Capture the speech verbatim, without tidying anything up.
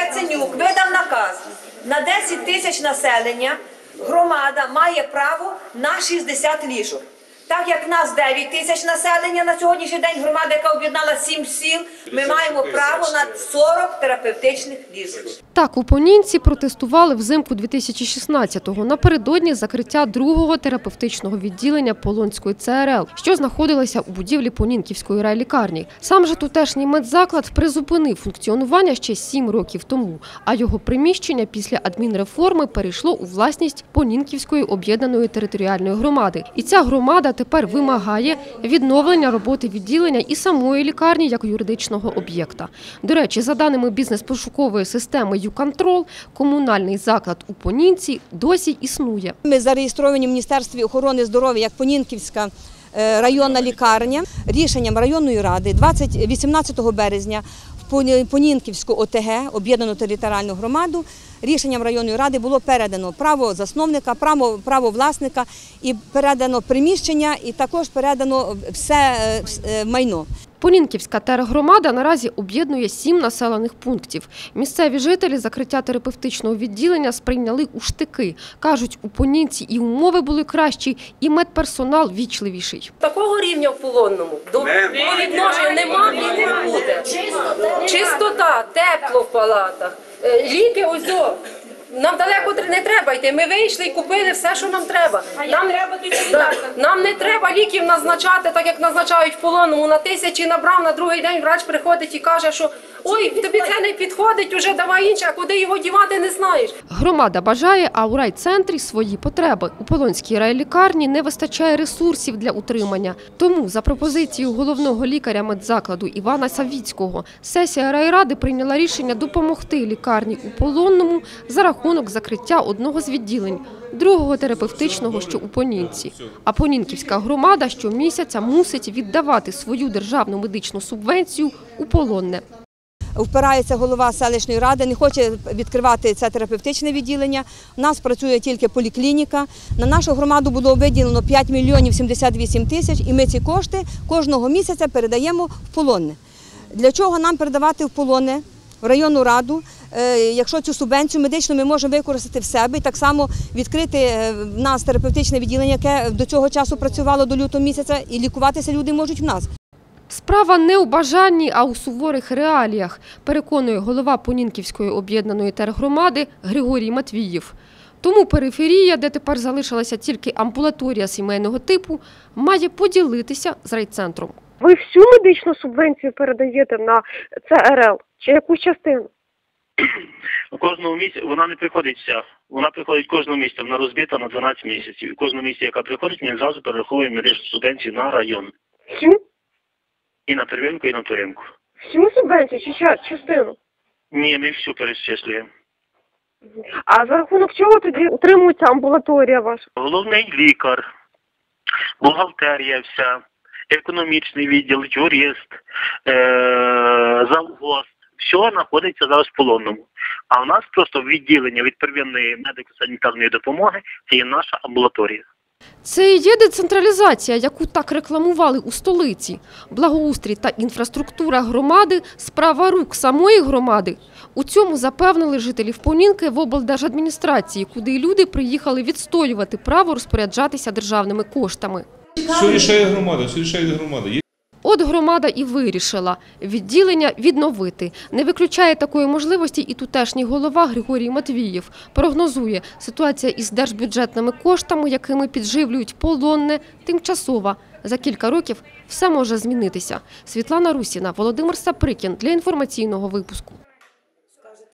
Яценюк видав наказ на десять тисяч населення, громада має право на шістдесят ліжок. Так як нас дев'ять тисяч населення на сьогоднішній день, громада, яка об'єднала сім сіл, ми маємо право на сорок терапевтичних ліжок. Так, у Понінці протестували взимку дві тисячі шістнадцятого, напередодні закриття другого терапевтичного відділення Полонської Це Ер Ел, що знаходилося у будівлі Понінківської райлікарні. Сам же тутешній медзаклад призупинив функціонування ще сім років тому, а його приміщення після адмінреформи перейшло у власність Понінківської об'єднаної територіальної громади. І ця громада тепер вимагає відновлення роботи відділення і самої лікарні як юридичного об'єкта. До речі, за даними бізнес-пошукової системи «Юконтрол», комунальний заклад у Понінці досі існує. Ми зареєстровані в Міністерстві охорони здоров'я як Понінківська районна лікарня. Рішенням районної ради вісімнадцятого березня в Понінківську О Те Ге, об'єднану територіальну громаду, рішенням районної ради було передано право засновника, право, право власника і передано приміщення, і також передано все майно. Понінківська тергромада наразі об'єднує сім населених пунктів. Місцеві жителі закриття терапевтичного відділення сприйняли у штики. Кажуть, у Понінці і умови були кращі, і медперсонал вічливіший. Такого рівня в Полонному до відношення немає і не буде. Чистота, тепло в палатах, ліки ось до. Нам далеко не треба йти. Ми вийшли і купили все, що нам треба. Нам, да, нам не треба ліків назначати, так як назначають в Полонному. На тисячі набрав, на другий день врач приходить і каже, що ой, тобі це не підходить, уже давай інше, а куди його дівати не знаєш. Громада бажає, а у райцентрі свої потреби. У Полонській райлікарні не вистачає ресурсів для утримання. Тому, за пропозицією головного лікаря медзакладу Івана Савіцького, сесія райради прийняла рішення допомогти лікарні у Полонному за рахунок закриття одного з відділень, другого терапевтичного, що у Понінці. А Понінківська громада щомісяця мусить віддавати свою державну медичну субвенцію у Полонне. Впирається голова селищної ради, не хоче відкривати це терапевтичне відділення. У нас працює тільки поліклініка. На нашу громаду було виділено п'ять мільйонів сімдесят вісім тисяч, і ми ці кошти кожного місяця передаємо в Полонне. Для чого нам передавати в Полонне, в районну раду, якщо цю субвенцію медичну ми можемо використати в себе і так само відкрити в нас терапевтичне відділення, яке до цього часу працювало до лютого місяця, і лікуватися люди можуть в нас. Справа не у бажанні, а у суворих реаліях, переконує голова Понінківської об'єднаної тергромади Григорій Матвіїв. Тому периферія, де тепер залишилася тільки амбулаторія сімейного типу, має поділитися з райцентром. Ви всю медичну субвенцію передаєте на Це Ер Ел чи якусь частину? Кожного місяця вона не приходить вся. Вона приходить кожного місяця, вона розбита на дванадцять місяців. І кожного місяця, яка приходить, ми зразу перераховуємо медичну субвенцію на район. Всю? І на первинку, і на вторинку. Всю субвенцію чи частину? Ні, ми всю перечислюємо. А за рахунок чого тоді утримується амбулаторія ваша? Головний лікар, бухгалтерія вся, економічний відділ, юрист, е завгосп. Все знаходиться зараз в Полонному. А у нас просто відділення від первинної медико-санітарної допомоги – це є наша амбулаторія. Це і є децентралізація, яку так рекламували у столиці. Благоустрій та інфраструктура громади – справа рук самої громади. У цьому запевнили жителів Понінки в облдержадміністрації, куди люди приїхали відстоювати право розпоряджатися державними коштами. Все рішає громада, все рішає громада. От громада і вирішила – відділення відновити. Не виключає такої можливості і тутешній голова Григорій Матвіїв. Прогнозує, ситуація із держбюджетними коштами, якими підживлюють Полонне, тимчасова. За кілька років все може змінитися. Світлана Русіна, Володимир Саприкін для інформаційного випуску.